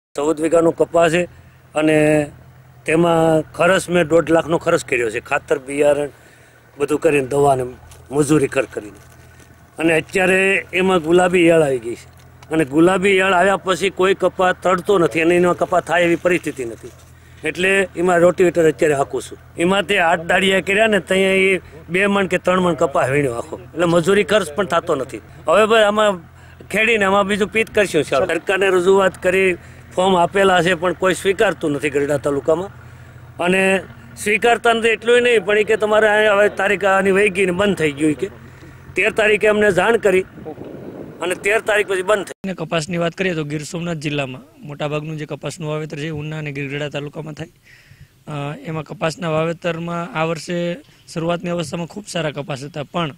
14 વીઘાનો કપાસ છે અને તેમાં ખર્ચ મેં 1.5 લાખનો ખર્ચ કર્યો છે, ખાતર બિયારણ બધું કરીને, દવાને મજૂરી કરીને. અને અત્યારે એમાં ગુલાબી ઈયળ આવી ગઈ છે અને ગુલાબી ઈયળ આવ્યા પછી કોઈ કપા તળતો નથી અને એનો કપા થાય એવી પરિસ્થિતિ નથી. એટલે એમાં રોટિવેટર અત્યારે હાંકું છું. એમાંથી 8 દાડિયા કર્યા ને ત્યાં એ 2 મણ કે 3 મણ કપા વીણ્યો આખો, એટલે મજૂરી ખર્ચ પણ થતો નથી. હવે ભાઈ આમાં ખેડીને આમાં બીજું પીત કરશું. સરકારને રજૂઆત કરી, ફોર્મ આપેલા છે પણ કોઈ સ્વીકારતું નથી ગઢડા તાલુકામાં. અને સ્વીકારતા નથી એટલું નહીં પણ કે તમારે હવે તારીખ આની વહી ગઈ ને બંધ થઈ ગયું કે 13 તારીખે અમને જાણ કરી અને 13 તારીખ પછી બંધ થઈ. કપાસની વાત કરીએ તો ગીર સોમનાથ જિલ્લામાં મોટાભાગનું જે કપાસનું વાવેતર છે ઉના અને ગઢડા તાલુકામાં થાય. એમાં કપાસના વાવેતરમાં આ વર્ષે શરૂઆતની અવસ્થામાં ખૂબ સારા કપાસ હતા, પણ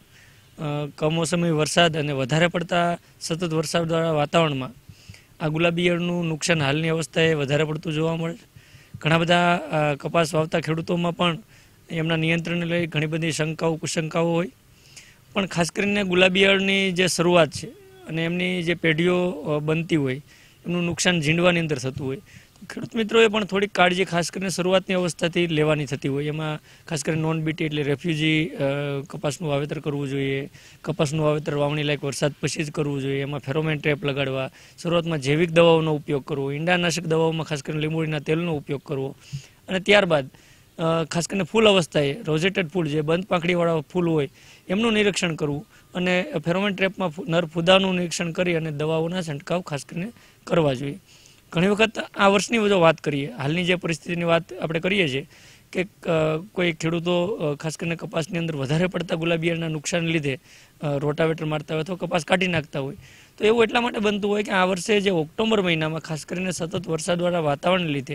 કમોસમી વરસાદ અને વધારે પડતા સતત વરસાદવાળા વાતાવરણમાં આ ગુલાબી ઈયળનું નુકસાન હાલની અવસ્થાએ વધારે પડતું જોવા મળે. ઘણા બધા કપાસ વાવતા ખેડૂતોમાં પણ એમના નિયંત્રણને લઈ ઘણી બધી શંકાઓ કુશંકાઓ હોય, પણ ખાસ કરીને ગુલાબી ઈયળની જે શરૂઆત છે અને એમની જે પેઢીઓ બનતી હોય એમનું નુકસાન ઝીંડવાની અંદર થતું હોય, ખેડૂત મિત્રોએ પણ થોડીક કાળજી ખાસ કરીને શરૂઆતની અવસ્થાથી લેવાની થતી હોય. એમાં ખાસ કરીને નોન બીટી એટલે રેફ્યુજી કપાસનું વાવેતર કરવું જોઈએ. કપાસનું વાવેતર વાવણી લાયક વરસાદ પછી જ કરવું જોઈએ. એમાં ફેરોમેન ટ્રેપ લગાડવા, શરૂઆતમાં જૈવિક દવાઓનો ઉપયોગ કરવો, ઈંડાનાશક દવાઓમાં ખાસ કરીને લીંબોળીના તેલનો ઉપયોગ કરવો અને ત્યારબાદ ખાસ કરીને ફૂલ અવસ્થાએ રોઝેટેડ ફૂલ જે બંધ પાંખડીવાળા ફૂલ હોય એમનું નિરીક્ષણ કરવું અને ફેરોમેન ટ્રેપમાં નર ફૂદાનું નિરીક્ષણ કરી અને દવાઓના છંટકાવ ખાસ કરીને કરવા જોઈએ. ઘણી વખત આ વર્ષની જો વાત કરીએ, હાલની જે પરિસ્થિતિની વાત આપણે કરીએ છીએ કે કોઈ ખેડૂતો ખાસ કરીને કપાસની અંદર વધારે પડતા ગુલાબી ઈયળના નુકસાન લીધે રોટાવેટર મારતા હોય અથવા કપાસ કાઢી નાખતા હોય, તો એવું એટલા માટે બનતું હોય કે આ વર્ષે જે ઓક્ટોબર મહિનામાં ખાસ કરીને સતત વરસાદવાળા વાતાવરણને લીધે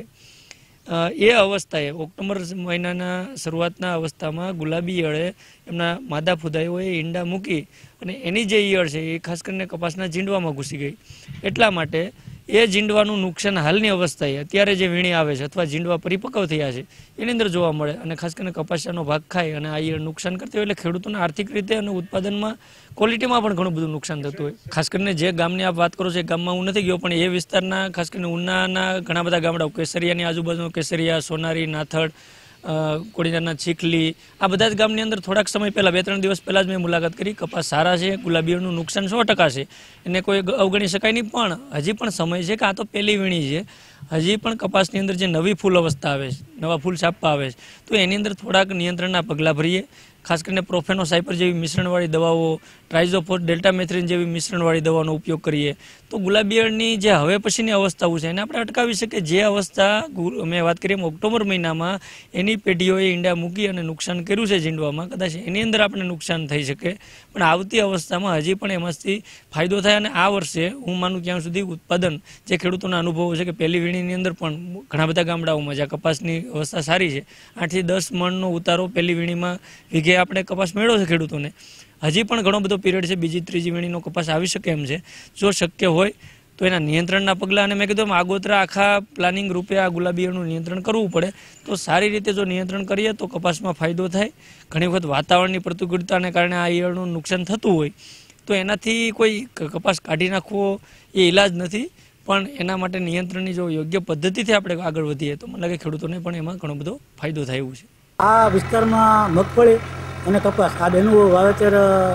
એ અવસ્થાએ ઓક્ટોબર મહિનાના શરૂઆતના અવસ્થામાં ગુલાબી ઈયળે એમના માદા ફુદાઈઓએ ઈંડા મૂકી અને એની જે ઈયળ છે એ ખાસ કરીને કપાસના ઝીંડવામાં ઘૂસી ગઈ. એટલા માટે એ ઝીંડવાનું નુકસાન હાલની અવસ્થાએ અત્યારે જે વીણી આવે છે અથવા ઝીંડવા પરિપક્વ થયા છે એની અંદર જોવા મળે અને ખાસ કરીને કપાસિયાનો ભાગ ખાય અને આ ઈયળ નુકસાન કરતી હોય એટલે ખેડૂતોને આર્થિક રીતે અને ઉત્પાદનમાં ક્વોલિટીમાં પણ ઘણું બધું નુકસાન થતું હોય. ખાસ કરીને જે ગામની આપ વાત કરો છો એ ગામમાં હું નથી ગયો, પણ એ વિસ્તારના ખાસ કરીને ઉનાના ઘણા બધા ગામડાઓ, કેસરિયાની આજુબાજુ કેસરિયા, સોનારી, નાથડ, કોડીનારના ચીખલી, આ બધા જ ગામની અંદર થોડાક સમય પહેલાં 2-3 દિવસ પહેલાં જ મેં મુલાકાત કરી. કપાસ સારા છે, ગુલાબી ઈયળનું નુકસાન 100% છે, એને કોઈ અવગણી શકાય નહીં. પણ હજી પણ સમય છે કે આ તો પહેલી વીણી છે, હજી પણ કપાસની અંદર જે નવી ફૂલ અવસ્થા આવે છે, નવા ફૂલ છાપવા આવે છે, તો એની અંદર થોડાક નિયંત્રણના પગલાં ભરીએ. ખાસ કરીને પ્રોફેનોસાઇપર જેવી મિશ્રણવાળી દવાઓ, ટ્રાઇઝોફોસ, ડેલ્ટામેથ્રિન જેવી મિશ્રણવાળી દવાનો ઉપયોગ કરીએ તો ગુલાબી ઈયળની જે હવે પછીની અવસ્થાઓ છે એને આપણે અટકાવી શકીએ. જે અવસ્થા મેં વાત કરી ઓક્ટોબર મહિનામાં એની પેઢીઓએ ઈંડા મૂકી અને નુકસાન કર્યું છે ઝીંડવામાં, કદાચ એની અંદર આપણે નુકસાન થઈ શકે, પણ આવતી અવસ્થામાં હજી પણ એમાંથી ફાયદો થાય. અને આ વર્ષે હું માનું ત્યાં સુધી ઉત્પાદન જે ખેડૂતોના અનુભવો છે કે પહેલી વીણીની અંદર પણ ઘણા બધા ગામડાઓમાં જ્યાં કપાસની અવસ્થા સારી છે, 8 થી 10 મણનો ઉતારો પહેલી વીણીમાં વીઘે આપણે કપાસ મેળવ્યો છે ખેડૂતોને. હજી પણ ઘણો બધો પીરિયડ છે, બીજી ત્રીજી વીણીનો કપાસ આવી શકે એમ છે. જો શક્ય હોય તો એના નિયંત્રણના પગલાં, અને મેં કીધું આગોતરા આખા પ્લાનિંગ રૂપે આ ગુલાબી ઈયળનું નિયંત્રણ કરવું પડે. તો સારી રીતે જો નિયંત્રણ કરીએ તો કપાસમાં ફાયદો થાય. ઘણી વખત વાતાવરણની પ્રતિકૂળતાને કારણે આ ઈયળનું નુકસાન થતું હોય તો એનાથી કોઈ કપાસ કાઢી નાખવો એ ઈલાજ નથી, પણ એના માટે નિયંત્રણની જો યોગ્ય પદ્ધતિથી આપણે આગળ વધીએ તો મને લાગે ખેડૂતોને પણ એમાં ઘણો બધો ફાયદો થાય એવું છે. આ વિસ્તારમાં મગફળી અને કપાસ આ બેનું વાવેતર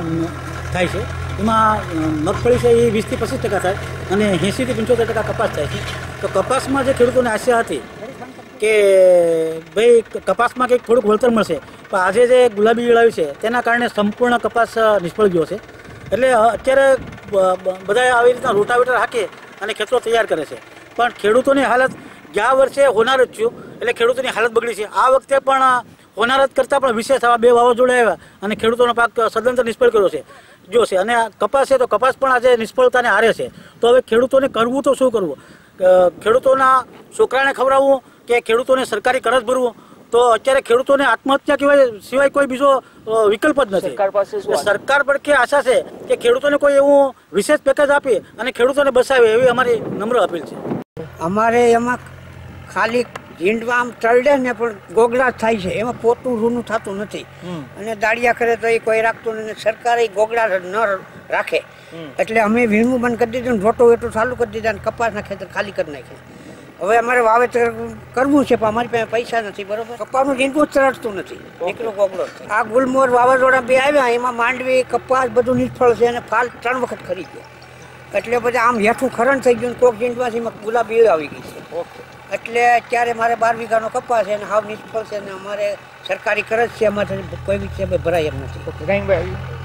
થાય છે. એમાં મગફળી છે એ 20 થી 25% થાય અને 80 થી 75% કપાસ થાય છે. તો કપાસમાં જે ખેડૂતોને આશા હતી કે ભાઈ કપાસમાં કંઈક થોડુંક વળતર મળશે, પણ આજે જે ગુલાબી ઈયળ આવી છે તેના કારણે સંપૂર્ણ કપાસ નિષ્ફળ ગયો છે. એટલે અત્યારે બધા આવી રીતના રોટાવેટર હાકે અને ખેતરો તૈયાર કરે છે, પણ ખેડૂતોની હાલત ગયા વર્ષે હોનારત થયું એટલે ખેડૂતોની હાલત બગડી છે. આ વખતે પણ હોનારત કરતાં પણ વિશેષ આવા 2 વાવાઝોડા આવ્યા અને ખેડૂતોનો પાક સદંતર નિષ્ફળ કર્યો છે જો છે. અને કપાસ છે તો કપાસ પણ આજે નિષ્ફળતાને હારે છે. તો હવે ખેડૂતોને કરવું તો શું કરવું? ખેડૂતોના છોકરાને ખવડાવવું કે ખેડૂતોને સરકારી કરજ ભરવું? તો અત્યારે ખેડૂતોને આત્મહત્યા સિવાય કોઈ બીજો વિકલ્પ જ નથી. સરકાર પર કે આશા છે કે ખેડૂતોને કોઈ એવું વિશેષ પેકેજ આપી અને ખેડૂતોને બસાવે એવી અમારી નમ્ર અપીલ છે. અમારે એમાં ખાલી ઝીંડવા આમ ચડે ને પણ ગોગડા થાય છે, એમાં પોતું રૂનું થતું નથી અને દાળિયા કરે તો એ કોઈ રાખતું નથી. સરકારે ગોગડા ન રાખે એટલે અમે વીણવું બંધ કરી દીધું, રોટો વેટો ચાલુ કરી દીધા અને કપાસના ખેતર ખાલી કરી નાખે. હવે અમારે વાવેતર કરવું છે પણ અમારી પાસે પૈસા નથી, બરોબર. કપાસનું ઝીંડવું ચરડતું નથી, નીકળો ગોગડો. આ ગુલમોર વાવાઝોડા બે આવ્યા, એમાં માંડવી કપાસ બધું નિષ્ફળ છે અને ફાલ 3 વખત ખરી ગયો. એટલે બધા આમ હેઠું ખરણ થઈ ગયું, કોક ઝીંડવાથી ગુલાબી ઈળ આવી ગઈ છે. એટલે અત્યારે મારે 12 વીઘાનો કપાસ છે અને હાવ નિષ્ફળ છે અને અમારે સરકારી કરજ છે, અમારે કોઈ બી છે ભરાય એમ નથી.